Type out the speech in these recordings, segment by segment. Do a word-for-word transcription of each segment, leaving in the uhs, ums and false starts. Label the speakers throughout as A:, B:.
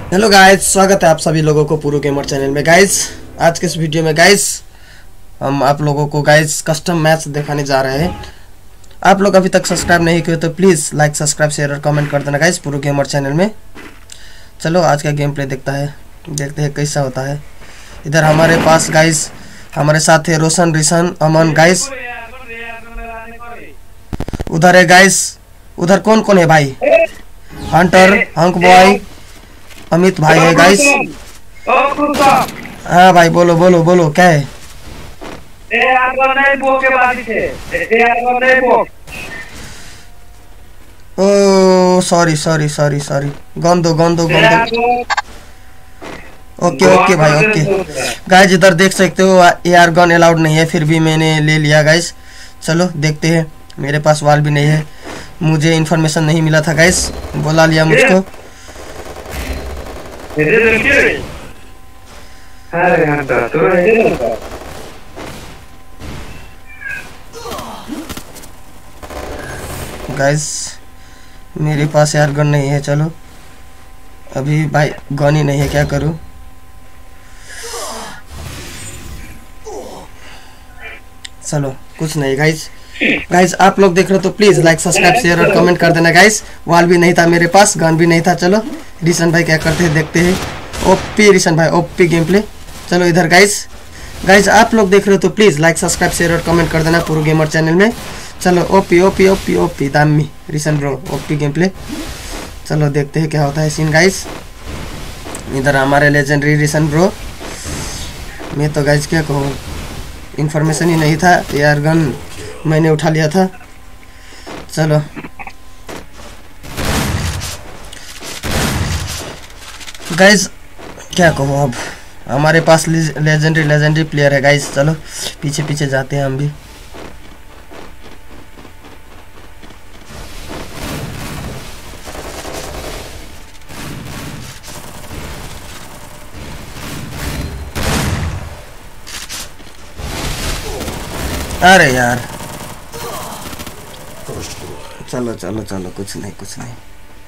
A: Hello guys, स्वागत है आप सभी लोगों को पुरो गेमर चैनल में। गाइस आज के इस वीडियो में गाइस हम आप लोगों को गाइस कस्टम मैच दिखाने जा रहे हैं। आप लोग अभी तक सब्सक्राइब नहीं किए तो प्लीज़ लाइक सब्सक्राइब शेयर और कमेंट कर देना गाइस पुरो गेमर चैनल में। चलो आज का गेम प्ले देखता है देखते हैं कैसा होता है। इधर हमारे पास गाइस हमारे साथ है रोशन, रिशन, अमन गाइस। उधर है गाइस, उधर कौन कौन है भाई? हंटर, हंक बॉय, अमित भाई है गाइस। हाँ भाई बोलो बोलो बोलो क्या है? Oh sorry sorry sorry sorry gun दो गन दो गन दो। ओके ओके भाई ओके। गाइस इधर देख सकते हो एआर गन अलाउड नहीं है, फिर भी मैंने ले लिया गाइस। चलो देखते हैं। मेरे पास वाल भी नहीं है, मुझे इन्फॉर्मेशन नहीं मिला था गाइस, बुला लिया मुझको। गाइस मेरे पास यार गन नहीं है। चलो अभी भाई गन ही नहीं है, क्या करूं? चलो कुछ नहीं गाइस। गाइस आप लोग देख रहे हो तो प्लीज लाइक सब्सक्राइब शेयर और कमेंट कर देना गाइस। वाल भी नहीं था मेरे पास, गन भी नहीं था। चलो रिशन भाई क्या करते हैं देखते हैं। ओपी रिशन भाई, ओपी गेम प्ले। चलो इधर गाइस गाइस आप लोग देख रहे हो तो प्लीज लाइक सब्सक्राइब शेयर और कमेंट कर देना पुरो गेमर चैनल में। चलो ओपी ओपी ओपी ओपी दामी Rishan bro, OP game play. चलो देखते हैं क्या होता है सीन गाइस। इधर हमारे लेजेंडरी रिशन ब्रो। मैं तो गाइस क्या कहूँ, इन्फॉर्मेशन ही नहीं था, यार गन मैंने उठा लिया था। चलो गाइस क्या कहूँ, अब हमारे पास लेजेंडरी लेजेंडरी प्लेयर है गाइस। चलो पीछे पीछे जाते हैं हम भी। अरे यार चलो चलो चलो कुछ नहीं कुछ नहीं।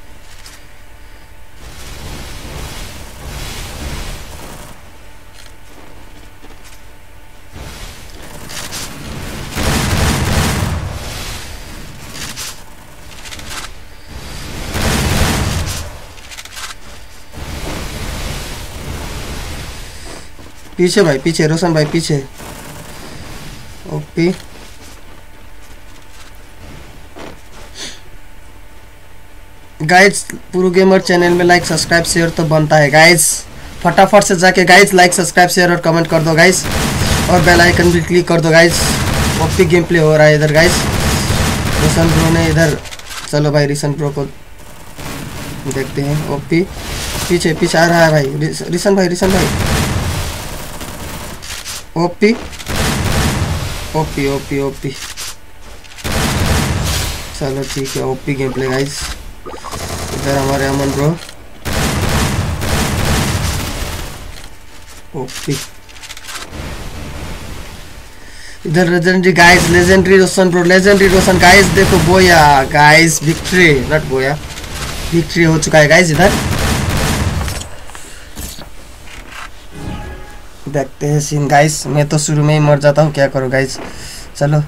A: पीछे भाई पीछे, रोशन भाई पीछे। ओपी गाइस पुरो गेमर चैनल में लाइक सब्सक्राइब शेयर तो बनता है गाइस। फटाफट से जाके गाइस लाइक सब्सक्राइब शेयर और कमेंट कर दो गाइस, और बेल आइकन भी क्लिक कर दो गाइस। ओपी गेम प्ले हो रहा है इधर गाइस। रिशन प्रो ने इधर, चलो भाई रिशन प्रो को देखते हैं। ओपी पीछे पीछे आ रहा है भाई रिशन भाई, रिशन भाई। ओपी ओपी ओपी ओपी चलो ठीक है, ओपी गेम प्ले गाइस। इधर हमारे अमन ब्रो, ओपी। इधर legendary guys, legendary Roshan bro, legendary Roshan guys. देखो booyah guys, victory not booyah, victory हो चुका है गाइस। इधर देखते हैं सीन गाइस। मैं तो शुरू में ही मर जाता हूँ, क्या करूँ गाइस। चलो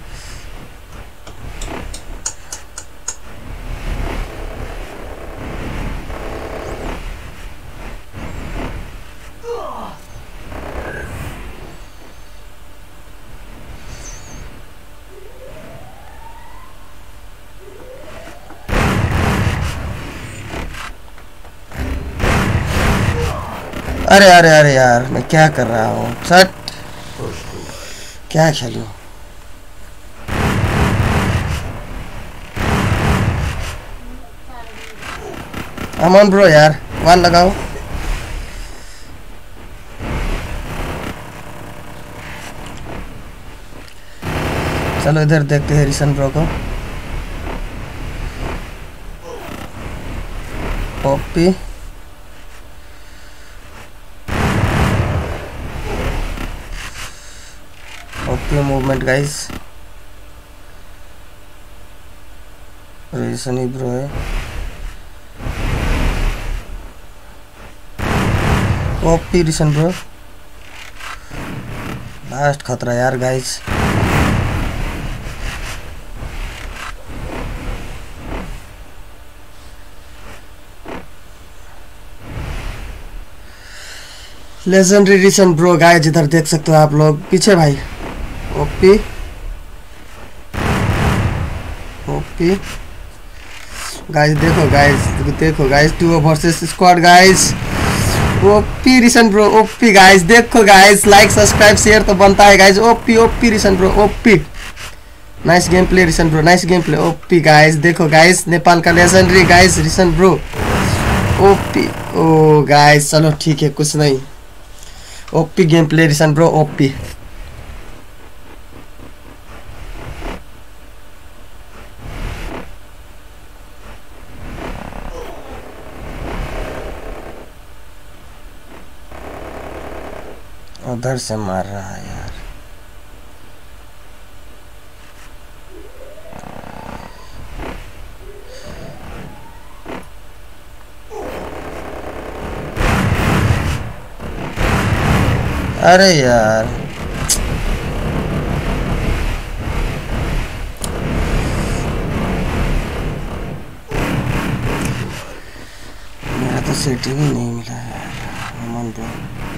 A: अरे अरे अरे यार मैं क्या कर रहा हूँ, सट क्या खेलूं। अमन ब्रो यार वाल लगाओ। चलो इधर देखते हैं रिशन ब्रो को। OP OP movement guys. Rishan ही ब्रो है। ओपी रिशन ब्रो, लास्ट खतरा यार guys. Legendary Rishan bro guys, इधर देख सकते हो आप लोग पीछे भाई। ओपी ओपी गाइस, देखो गाइस, देखो guys, two versus squad guys. OP Rishan bro, OP guys, देखो गाइस, लाइक सब्सक्राइब शेयर तो बनता है guys. OP OP Rishan bro, OP, nice game play Rishan bro, nice game play. OP guys, देखो guys, Nepal का legendary guys Rishan bro, OP. Oh guys चलो ठीक है, कुछ नहीं। OP game play Rishan bro, OP. उधर से मार रहा है यार। अरे यार मेरा तो सेटिंग ही नहीं मिला है Aman bro.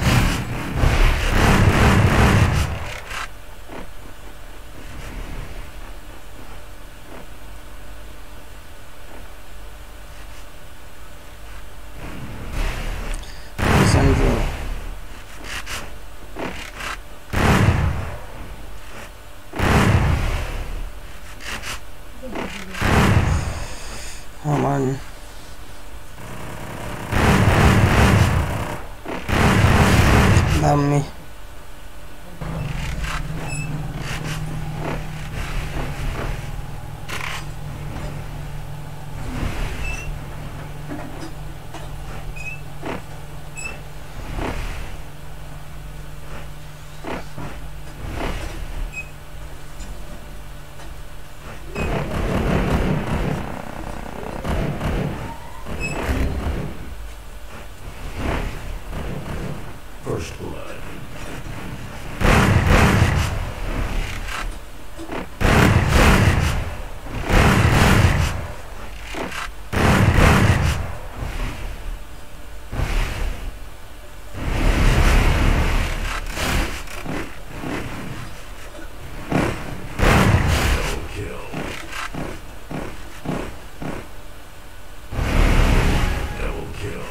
A: Aman mummy
B: First blood. Double kill. Double kill.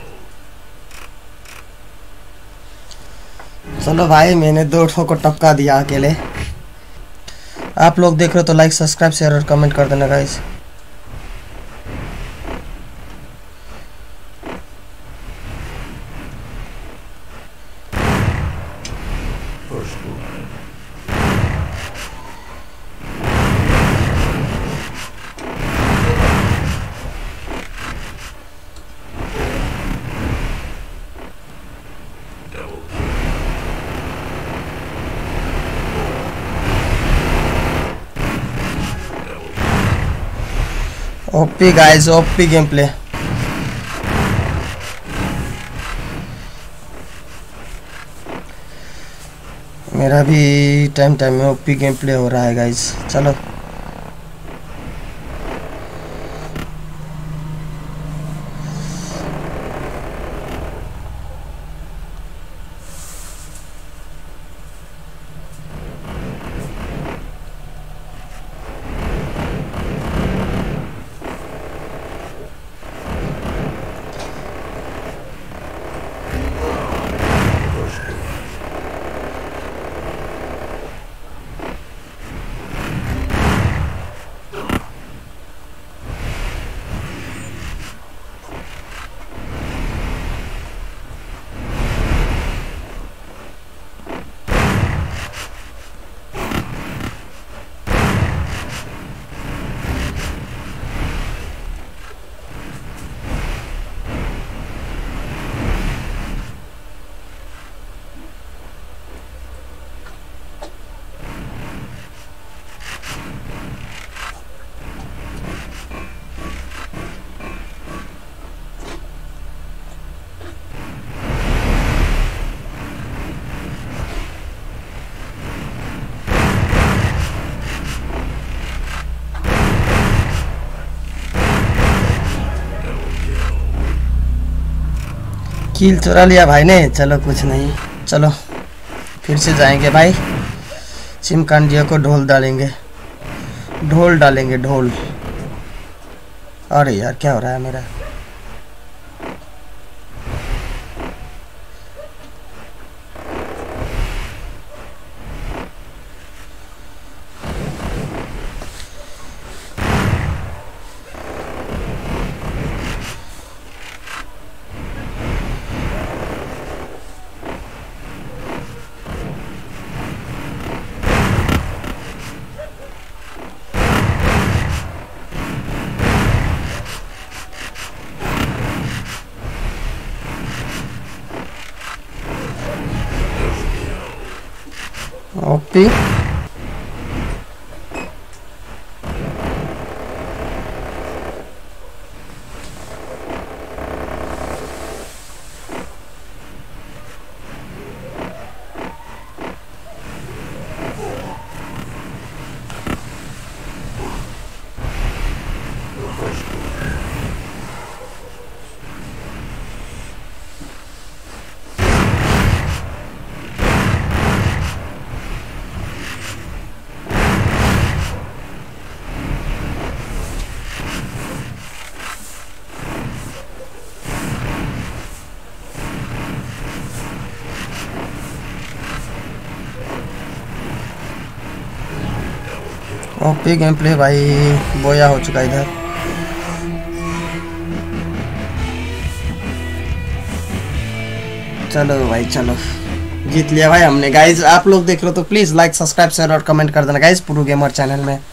A: चलो भाई, मैंने दो ठो को टपका दिया अकेले। आप लोग देख रहे हो तो लाइक सब्सक्राइब शेयर और कमेंट कर देना guys.
B: First blood. Double kill. Double kill.
A: OP guys, OP game play. मेरा भी टाइम टाइम में ओपी गेम प्ले हो रहा है गाइस। चलो
B: First blood.
A: किल चुरा लिया भाई ने। चलो कुछ नहीं, चलो फिर से जाएंगे भाई। चिमकांडिया को ढोल डालेंगे, ढोल डालेंगे ढोल। अरे यार क्या हो रहा है मेरा। ओपी ओपी गेम प्ले भाई। बोया हो चुका इधर। चलो भाई चलो, जीत लिया भाई हमने। गाइज आप लोग देख रहे हो तो प्लीज लाइक सब्सक्राइब शेयर और कमेंट कर देना गाइज, प्रो गेमर चैनल में।